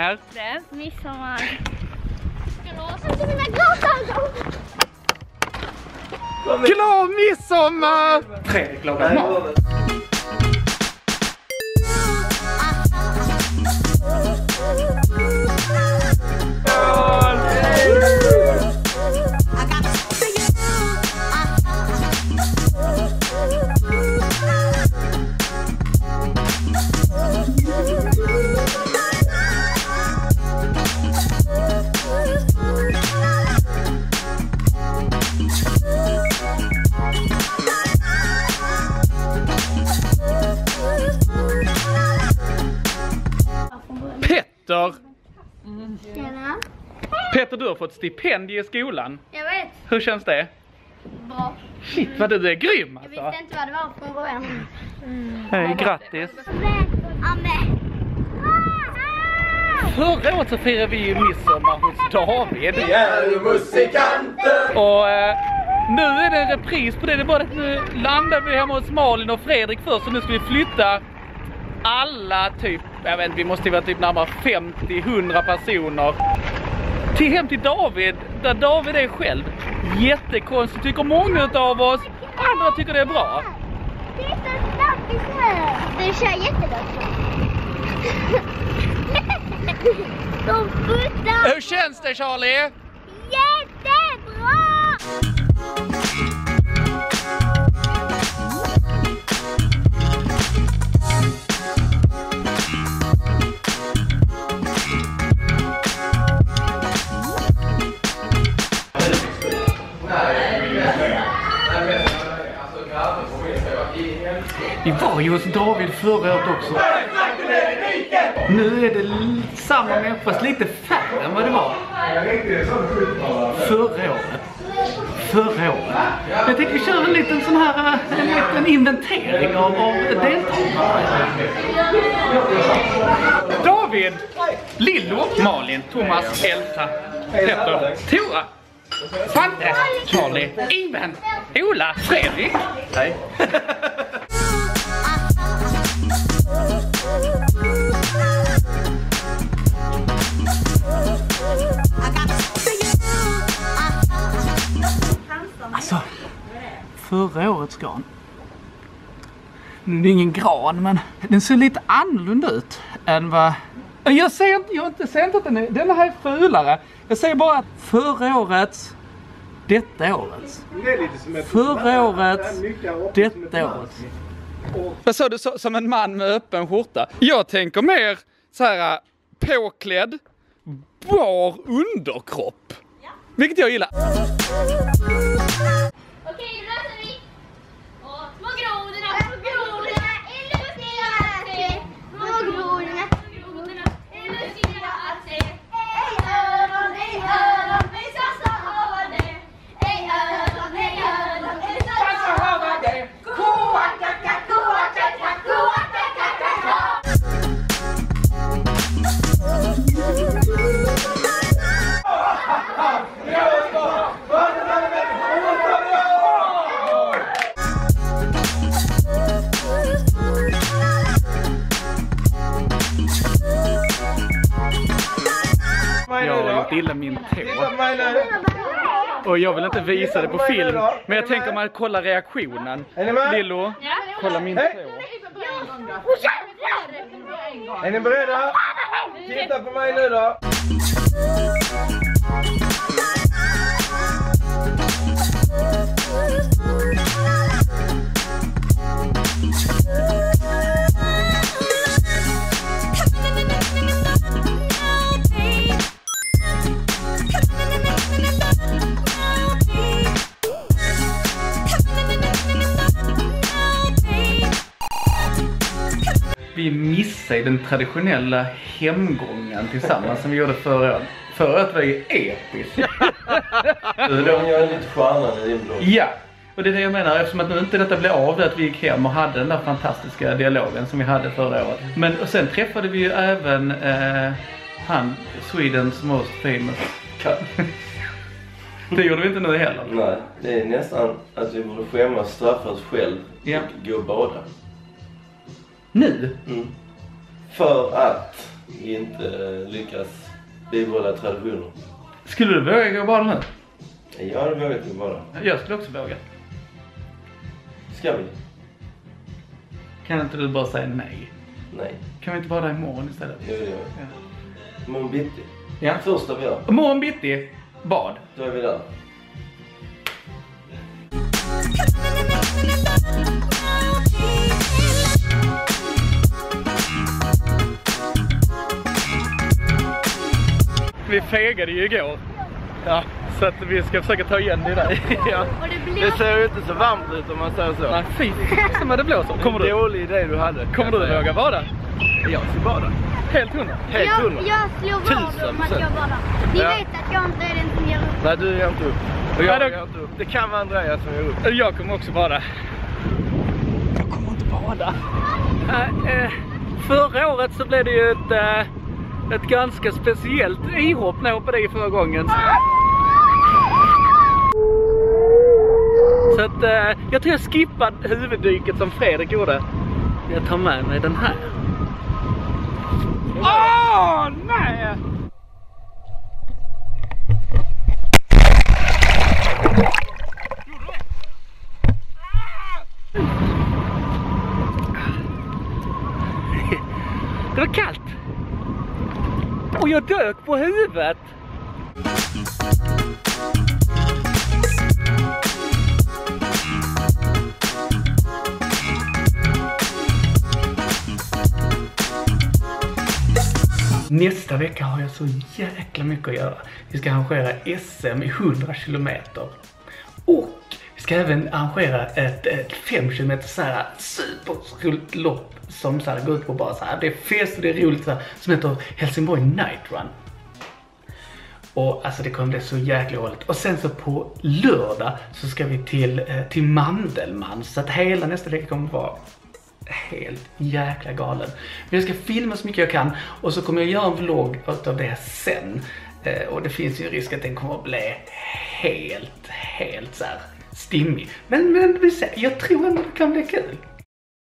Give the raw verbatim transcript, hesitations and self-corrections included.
mer? Det är midsommar. Ska mina glasögon? Glad midsommar! Fredrik lagar mat. Petter. Mm. Petter, du har fått stipendium i skolan. Jag vet. Hur känns det? Bra. Shit, vad du är grym alltså. Jag visste inte vad det var från början. Mm. Hej, grattis. Amen. Förra året så firade vi ju midsommar hos David. Vi är musikanter. Och eh, nu är det en repris på det. Det är bara att nu landar vi hemma hos Malin och Fredrik först. Så nu ska vi flytta alla typ, jag vet inte, vi måste vara typ närmare femtio till hundra personer till hem till David, där David är själv. Jättekonstigt, tycker många av oss. Andra tycker det är bra. Det är så snabbis här. Det kör jättegott. De puttar. Hur känns det, Charlie? Jättebra! Vi var ju hos David förra året också. Nu är det samma människa, fast lite färre än vad det var förra året. Förra året. Jag tänkte vi kör en liten sån här, en liten inventering av, av deltagarna. David, Lillo, Malin, Thomas, Elsa, Petter, Tora, Svante, Charlie, Ivan, Ola, Fredrik. Hej. Alltså, förra årets gran. Nu är det ingen gran, men den ser lite annorlunda ut än vad... Jag ser inte, jag inte, ser inte att den är... Den här är fulare. Jag säger bara att förra årets, detta årets. Förra årets, detta årets. Vad sa du, så, som en man med öppen skjorta? Jag tänker mer så här påklädd, bar underkropp. Ja. Vilket jag gillar. Okej, då löser vi. Och små grodorna, små grodorna, illustrera att se. Små grodorna, grodorna, illustrera att se. Ej öron, ej öron, ej sassa hava det. Ej öron, ej öron, ej sassa hava det. Koa, kaka, koa, kaka, koa, kaka, kaka. Jag har gjort illa min tå. Och jag vill inte visa det på film. Men jag tänker man kollar reaktionen. Lillo, kolla min tå. Är ni beredda? Titta på mig nu då. Vi missade den traditionella hemgången tillsammans som vi gjorde förra året. Förra året var ju episkt. De gör lite stjärnan i inblås. Ja, och det är det jag menar. Eftersom att nu inte detta blev av, att vi gick hem och hade den där fantastiska dialogen som vi hade förra året. Men och sen träffade vi ju även eh, han, Swedens most famous cut. Det gjorde vi inte nu heller. Nej, det är nästan att vi borde skämmas, straffa oss själv och ja. gå och bada. Nu? Mm. För att vi inte lyckas bibehålla traditioner. Skulle du våga gå bada nu? Jag hade vågat gå bada. Jag skulle också våga. Ska vi? Kan inte du bara säga nej? Nej. Kan vi inte bada imorgon istället? Jo, det gör vi. Ja. Imorgon bitti. Ja. Första vi gör. Imorgon bitti, bad. Då är vi där. Vi fegade ju igår. Ja, så att vi ska försöka ta igen det där. Ja. Och det Det blåser. ser ju inte så varmt ut om man säger så. Nej, fy som vad det blåser. Kommer Det är en du, dålig idé du hade. kommer du våga bada? Jag ska bada. Helt hundra. Helt Jag, hundra. jag slår vad Tusen om att procent. jag bara. Ni Ja. vet att jag inte är den som ger upp. Nej, du ger inte upp. Och jag Nej, då- ger inte upp. Det kan vara Andreas som ger upp. Jag kommer också bada. Jag kommer inte bada. Äh, äh, förra året så blev det ju ett, äh, ett ganska speciellt ihopp när jag hoppade i förra gången. Så att äh, jag tror jag skippade huvuddyket som Fredrik gjorde. Jag tar med mig den här. Åh, nej! Det var kallt. Och jag dök på huvudet. Nästa vecka har jag så jäkla mycket att göra. Vi ska arrangera S M i hundra kilometer. Och vi ska även arrangera ett, ett fem kilometer så här superroligt lopp som så här går ut på bara så här. Det är fest och det är roligt så här, som heter Helsingborg Night Run. Och alltså det kommer bli så jäkla roligt. Och sen så på lördag så ska vi till, eh, till Mandelmann. Så att hela nästa vecka kommer vara helt jäkla galen. Men jag ska filma så mycket jag kan. Och så kommer jag göra en vlogg av det sen. Eh, och det finns ju risk att den kommer att bli helt, helt så här stimmig. Men, men vi ser, jag tror ändå det kan bli kul.